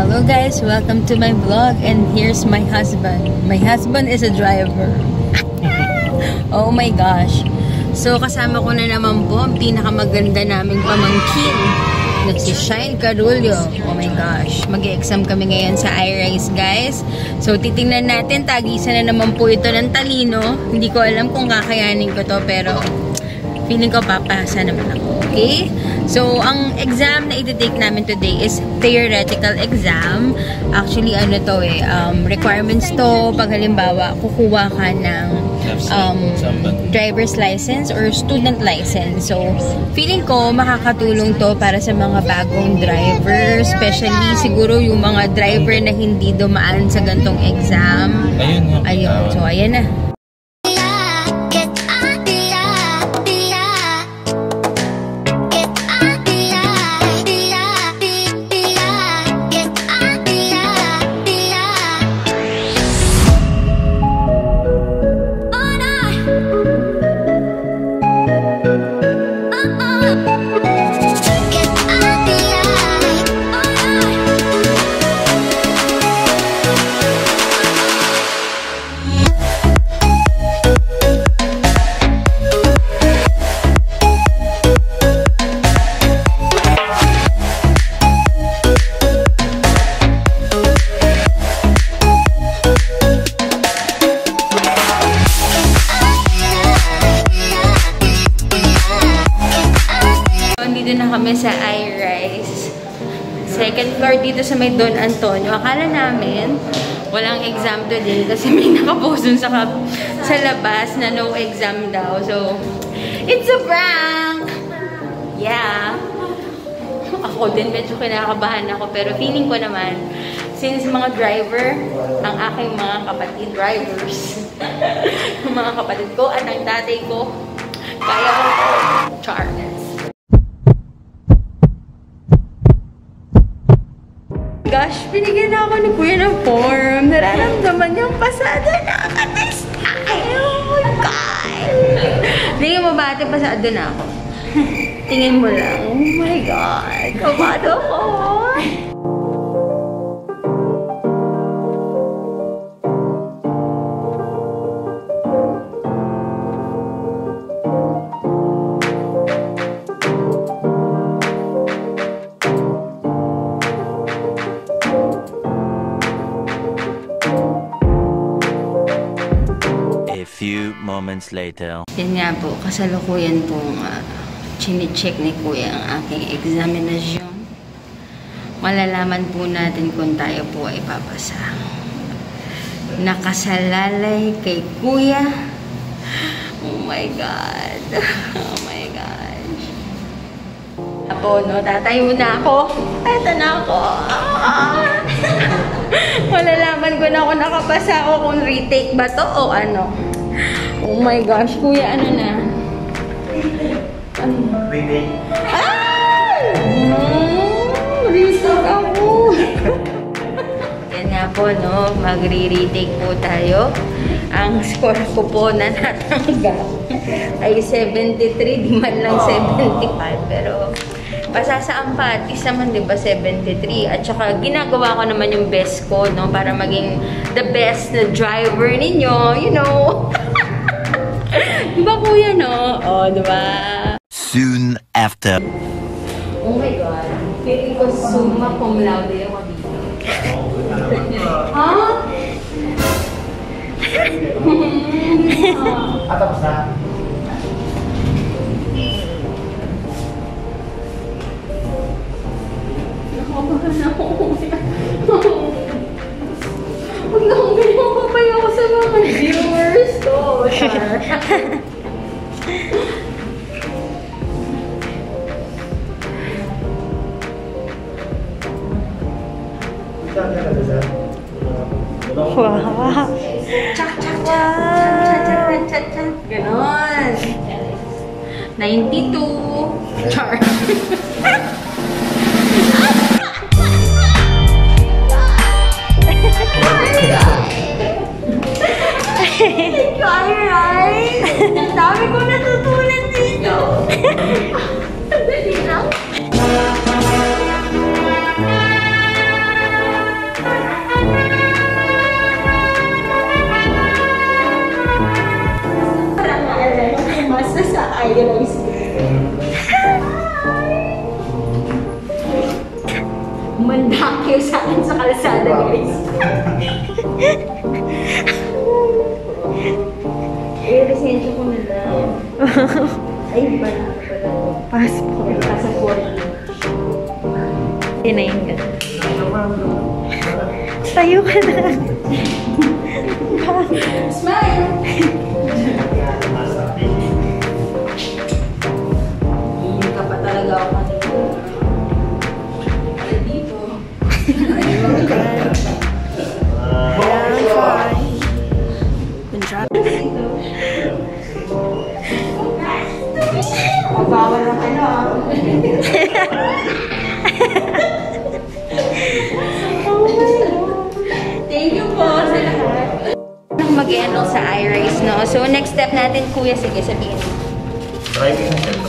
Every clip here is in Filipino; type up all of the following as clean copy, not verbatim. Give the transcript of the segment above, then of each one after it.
Hello guys, welcome to my vlog and here's my husband. My husband is a driver. Oh my gosh. So kasama ko na naman po ang pinakamaganda naming pamangkin. Nagsishine Carullo. Oh my gosh. Mag-e-exam kami ngayon sa Irise guys. So titingnan natin, tagisan na naman po ito ng talino. Hindi ko alam kung kakayanin ko to pero feeling ko papasa naman ako. Okay? So, ang exam na iti-take namin today is theoretical exam. Actually, ano to requirements to. Pag halimbawa, kukuha ka ng driver's license or student license. So, feeling ko makakatulong to para sa mga bagong driver. Especially, siguro yung mga driver na hindi dumaan sa gantong exam. Ayun. So, ayan na. Dito na kami sa Irise. Second floor dito sa may Don Antonio. Akala namin walang exam today kasi may nakapost dun sa labas na no exam daw. So, it's a prank! Yeah. Ako din medyo kinakabahan ako pero feeling ko naman since mga driver, ang aking mga kapatid drivers, yung mga kapatid ko at ang tatay ko, kaya ko Charles. Gosh, binigyan na ako ni Kuya ng form. Nararamdaman niyang pasado na ako this time. Oh my God. Tingin mo ba ate, pasado na ako? Tingin mo lang. Oh my God. Kabado ako. Few moments later. Yan nga po, kasalukuyan pong chine-check ni Kuya ang aking examinasyon. Malalaman po natin kung tayo po ay papasa. Nakasalalay kay Kuya. Oh my God. Oh my gosh. Apo, no? Tatayo na ako. Tata na ako. Malalaman ko na kung nakapasa o kung retake ba to o ano. Oh my gosh, Kuya, ano na? Retake. Ay! Retake ako. Yan nga po, no? Magre-retake po tayo. Ang score ko po na natanggap ay 73, di man lang 75. Pero pasa sa ampatis naman, di ba, 73. At saka ginagawa ko naman yung best ko, no? Para maging the best na driver ninyo, you know? Diba, Kuya, no? Oh, diba? Soon after. Oh my God. Feeling ko summa cum laude ako dito. Ha? Tapos na. Nakabahan ako. Huwag na akong pinapapay ako sa mga viewers ko. Wow! Chak, chak, chak! Chak, chak, chak! Ganon! 92! Char! Thank you, Irise! Ang dami ko natutunan dito! Dali lang! mandakyo sa akin sa kalsada, guys. Resensya ko na lang. Ay, pala. Passport. Passport. Tinayin ka. Tayo ka na. Smile! Hindi ka pa talaga ako kanina. Ay, dito. Bawal na ano. Thank you po sa lahat. Mag-enroll sa Irise, no? So, next step natin, kuya, sige, sabihin. Driving na siya.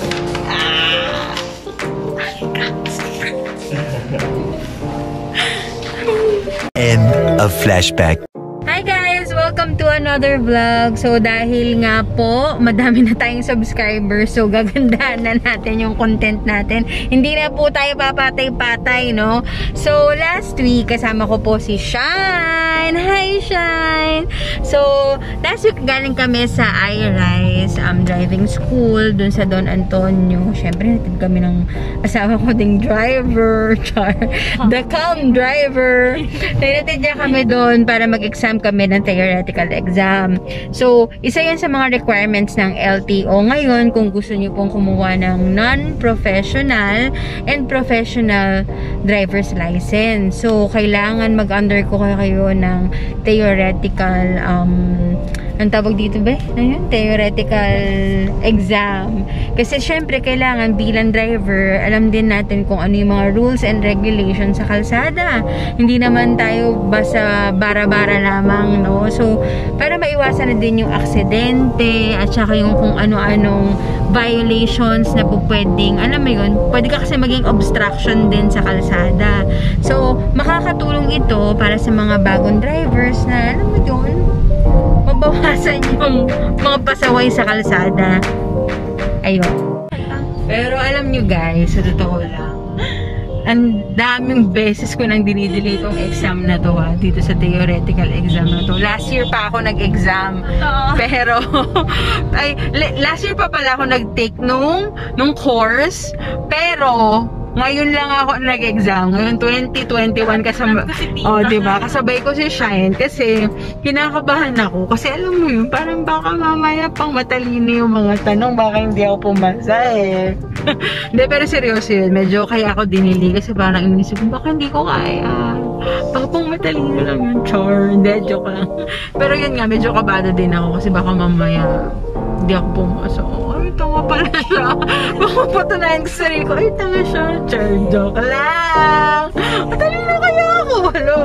End of flashback. Hi guys! Welcome to another vlog. So, dahil nga po, madami na tayong subscribers. So, gagandahan na natin yung content natin. Hindi na po tayo papatay-patay, no? So, last week, kasama ko po si Shine. Hi, Shine! So, last week, galing kami sa Irise driving school, dun sa Don Antonio. Siyempre, natid kami ng asawa ko ding driver. The calm driver. Natid niya kami doon para mag-exam kami ng theoretical exam. So, isa yun sa mga requirements ng LTO ngayon kung gusto niyo pong kumuha ng non-professional and professional driver's license. So, kailangan mag-undergo kayo ng theoretical ang tawag dito ba? Ayun, theoretical exam. Kasi syempre kailangan bilang driver, alam din natin kung ano yung mga rules and regulations sa kalsada. Hindi naman tayo basta bara-bara lamang, no? So, para maiwasan na din yung aksidente at saka yung kung ano-anong violations na po pwedeng, alam mo yun, pwede ka kasi maging obstruction din sa kalsada. So, makakatulong ito para sa mga bagong drivers na, alam mo yun, mabawasan yung mga pasaway sa kalsada. Ayun. Pero alam nyo guys, sa totoo lang, ang daming beses ko nang dinidelay itong exam na to dito sa theoretical exam na to. Last year pa ako nag-exam. Pero, last year pa pala ako nag-take nung course. Pero, ngayon lang ako nag-exam. Ngayon, 2021 kasama. Diba? Kasabay ko si Shine kasi kinakabahan ako. Kasi alam mo yun, parang baka mamaya pang matalino yung mga tanong. Baka hindi ako pumasa eh. Hindi, pero seryoso yun. Medyo kaya ako dinili kasi parang inisip ko, baka hindi ko kaya. Baka pang matalino lang yung char. Hindi, joke lang. Pero yun nga, medyo kabado din ako kasi baka mamaya hindi ako pumasa. Ay, tama pala siya. Baka patunayan ko sa sarili ko, ay, tama siya. Char, joke lang. Matalino kaya ako. Hello.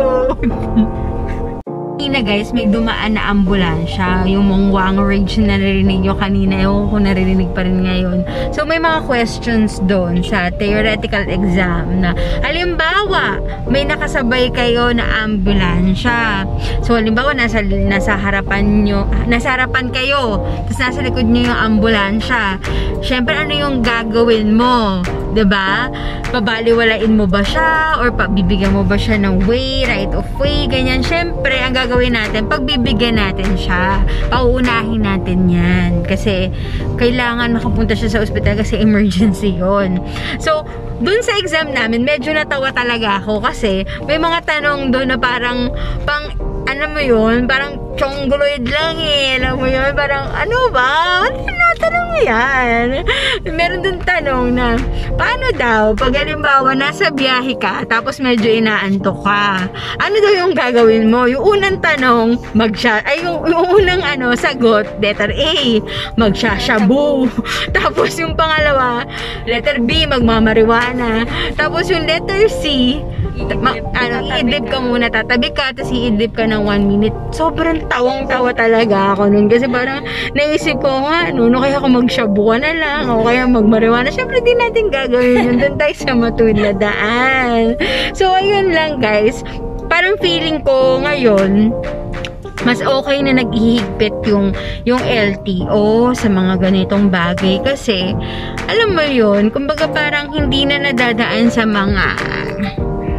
Kanina guys, may dumaan na ambulansya. Yung Mongwang Ridge na narinig nyo kanina. Ewan ko naririnig pa rin ngayon. So, may mga questions doon sa theoretical exam na, halimbawa, may nakasabay kayo na ambulansya. So, halimbawa, nasa harapan nyo, nasa harapan kayo, tapos nasa likod nyo yung ambulansya. Siyempre, ano yung gagawin mo? Diba? Pabaliwalain mo ba siya? Or bibigyan mo ba siya ng way, right of way, ganyan. Siyempre, ang gagawin natin, pagbibigyan natin siya. Pauunahin natin yan. Kasi, kailangan makapunta siya sa ospital kasi emergency yon. So, dun sa exam namin, medyo natawa talaga ako kasi may mga tanong doon na parang, ano mo yun, parang chongoloid lang eh. Alam mo yun, parang, ano ba? Tanong mo yan. Meron dun tanong na, paano daw, pag halimbawa, nasa biyahe ka, tapos medyo inaantok ka, ano daw yung gagawin mo? Yung unang tanong, yung unang sagot, letter A, magsashabu. Tapos yung pangalawa, letter B, magmamariwana. Tapos yung letter C, i-idlip ka muna, tatabi ka, tapos i-idlip ka ng 1 minute. Sobrang tawang-tawa talaga ako nun. Kasi parang naisip ko nga, kaya ako magshabu na lang, o kaya magmariwana. Siyempre, di natin gagawin yun. Doon tayo sa matuwid na daan. So, ayun lang guys. Parang feeling ko ngayon, mas okay na nag-ihigpit yung LTO sa mga ganitong bagay. Kasi, alam mo yun, kumbaga parang hindi na nadadaan sa mga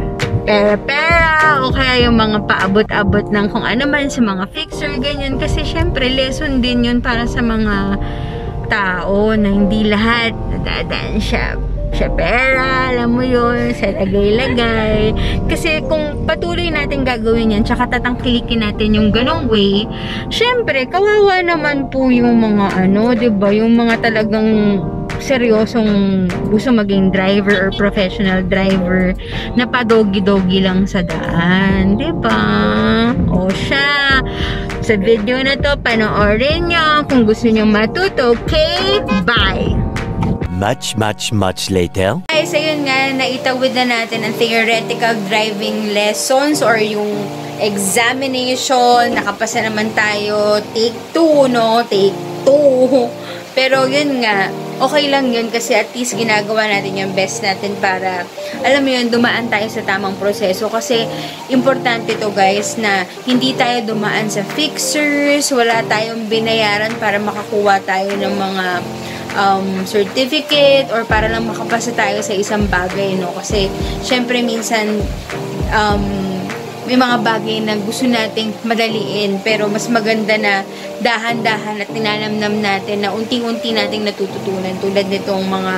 pera-pera o kaya yung mga paabot-abot ng kung ano man sa mga fixer, ganyan. Kasi syempre, lesson din yun para sa mga tao na hindi lahat nadadaan siya pera, alam mo yun, sa lagay-lagay. Kasi kung patuloy natin gagawin yan, tsaka tatangkilikin natin yung ganong way, syempre, kawawa naman po yung mga diba, yung mga talagang seryosong gusto maging driver or professional driver na pa-doggy-doggy lang sa daan, diba? O siya, sa video na to, panoorin nyo kung gusto nyo matuto. Okay? Bye! Much later. Guys, ayun nga, naitawid na natin ang theoretical driving lessons or yung examination. Nakapasa naman tayo. Take 2, no? Take 2. Pero yun nga, okay lang yun kasi at least ginagawa natin yung best natin para, alam mo yun, dumaan tayo sa tamang proseso. Kasi importante to guys na hindi tayo dumaan sa fixers, wala tayong binayaran para makakuha tayo ng mga certificate or para lang makapasa tayo sa isang bagay, no? Kasi syempre minsan may mga bagay na gusto nating madaliin pero mas maganda na dahan-dahan at tinanamnam natin na unti-unti nating natututunan tulad nitong mga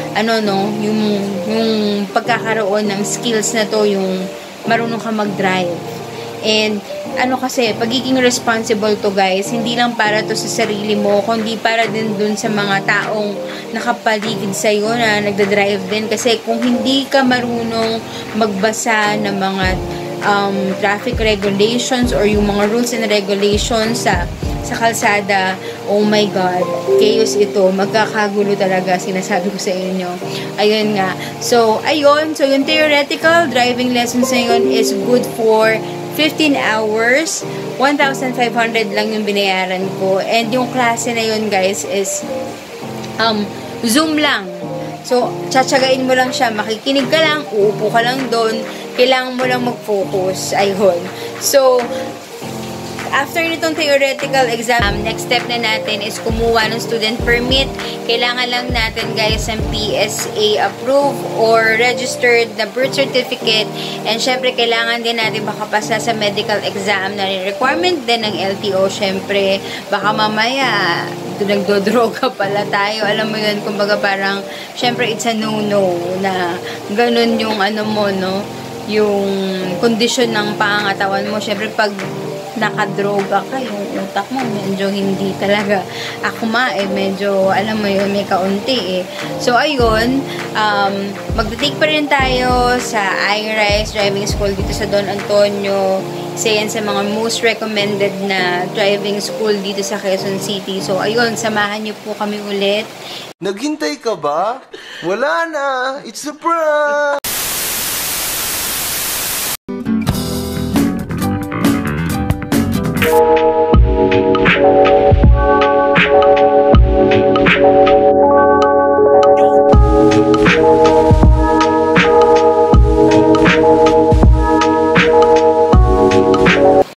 yung pagkakaroon ng skills na to, yung marunong ka mag-drive. And kasi pagiging responsible to guys, hindi lang para to sa sarili mo, kundi para din dun sa mga taong nakapaligid sa'yo na nagdadrive din. Kasi kung hindi ka marunong magbasa ng mga traffic regulations or yung mga rules and regulations sa kalsada, oh my god, chaos ito, magkakagulo talaga, sinasabi ko sa inyo. Ayun nga, so yung theoretical driving lessons na yun is good for 15 hours, 1,500 lang yung binayaran ko. And yung klase na yun guys is Zoom lang. So, tsatsagain mo lang siya, makikinig ka lang, uupo ka lang doon, kailangan mo lang mag-focus. Ayun. So, after nitong theoretical exam, next step na natin is kumuha ng student permit. Kailangan lang natin guys ng PSA approved or registered na birth certificate. And syempre, kailangan din natin makapasa sa medical exam na requirement din ng LTO. Syempre, baka mamaya nagdodroga pala tayo. Alam mo yun, kumbaga parang, syempre, it's a no-no na ganun yung yung kondisyon ng pangangatawan mo. Syempre, pag nakadroga ka, yung utak mo medyo hindi talaga akma medyo, alam mo yun, may kaunti So, ayun, magta-take pa rin tayo sa Irise Driving School dito sa Don Antonio. Isa yan sa mga most recommended na driving school dito sa Quezon City. So, ayun, samahan niyo po kami ulit. Naghintay ka ba? Wala na! It's a prank!